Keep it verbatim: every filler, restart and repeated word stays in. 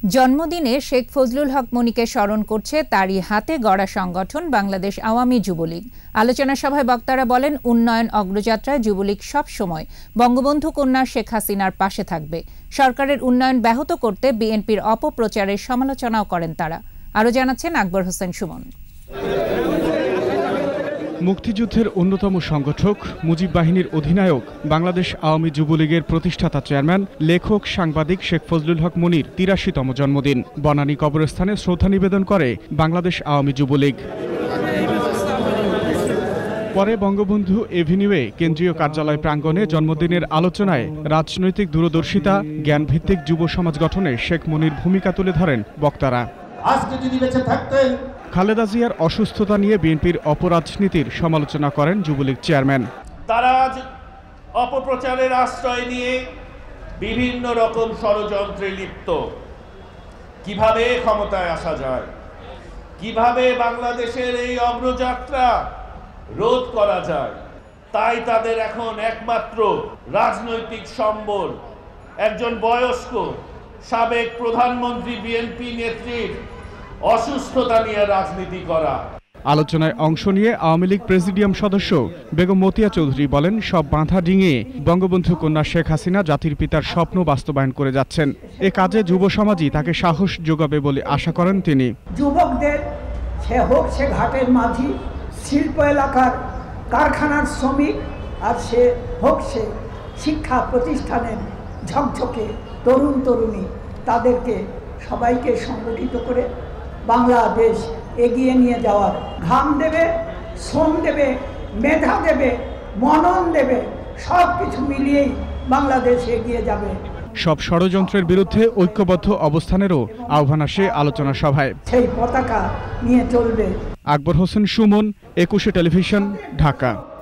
জন্মদিনে শেখ ফজলুল হক মনিকে স্মরণ করছে তারই হাতে গড়া সংগঠন বাংলাদেশ আওয়ামী যুবলীগ। আলোচনা সভায় বক্তারা বলেন, উন্নয়ন অগ্রযাত্রায় যুবলীগ সব সময় বঙ্গবন্ধু কন্যা শেখ হাসিনার পাশে থাকবে। সরকারের উন্নয়ন ব্যাহত করতে বিএনপির অপপ্রচারের সমালোচনাও করেন তারা। আরও জানাচ্ছেন আকবর হোসেন সুমন। মুক্তিযুদ্ধের অন্যতম সংগঠক, মুজিব বাহিনীর অধিনায়ক, বাংলাদেশ আওয়ামী যুবলীগের প্রতিষ্ঠাতা চেয়ারম্যান, লেখক, সাংবাদিক শেখ ফজলুল হক মনির তিরাশিতম জন্মদিন বনানী কবরস্থানে শ্রদ্ধা নিবেদন করে বাংলাদেশ আওয়ামী যুবলীগ। পরে বঙ্গবন্ধু এভিনিউয়ে কেন্দ্রীয় কার্যালয় প্রাঙ্গণে জন্মদিনের আলোচনায় রাজনৈতিক দূরদর্শিতা, জ্ঞানভিত্তিক যুব সমাজ গঠনে শেখ মনির ভূমিকা তুলে ধরেন বক্তারা। আজকে যদি বেঁচে থাকতেন খালেদা জিয়ার অসুস্থতা নিয়ে বিএনপির অপরাজনীতির সমালোচনা করেন যুবলীগ চেয়ারম্যান। তারা আজ অপপ্রচারের আশ্রয় নিয়ে বিভিন্ন রকম ষড়যন্ত্রে লিপ্ত। কিভাবে ক্ষমতায় আসা যায়, কিভাবে বাংলাদেশের এই অগ্রযাত্রা রোধ করা যায়, তাই তাদের এখন একমাত্র রাজনৈতিক সম্বল একজন বয়স্ক সাবেক প্রধানমন্ত্রী বিএনপি নেত্রীর অসুস্থতা নিয়ে রাজনীতি করা। আলোচনায় অংশ নিয়ে আওয়ামী লীগ প্রেসিডিয়াম সদস্য বেগম মতিয়া চৌধুরী বলেন, সব বাঁধা ডিঙিয়ে বঙ্গবন্ধু কন্যা শেখ হাসিনা জাতির পিতার স্বপ্ন বাস্তবায়ন করে যাচ্ছেন। এ কাজে যুব সমাজই তাকে সাহস যোগাবে বলে আশা করেন তিনি। যুবকদের, সে হোক সে ঘাটের মাঝি, শিল্প এলাকার কারখানার শ্রমিক, আর সে হোক সে শিক্ষা প্রতিষ্ঠানের ঝকঝকে তরুণ তরুণী, তাদেরকে সবাইকে সংগঠিত করে বাংলাদেশ এগিয়ে নিয়ে যাওয়ার ঘাম দেবে, শ্রম দেবে, মেধা দেবে, মনন দেবে, সব কিছু মিলিয়েই বাংলাদেশ এগিয়ে যাবে। সব ষড়যন্ত্রের বিরুদ্ধে ঐক্যবদ্ধ অবস্থানেরও আহ্বান আসে আলোচনা সভায়। সেই পতাকা নিয়ে চলবে। আকবর হোসেন সুমন, একুশে টেলিভিশন, ঢাকা।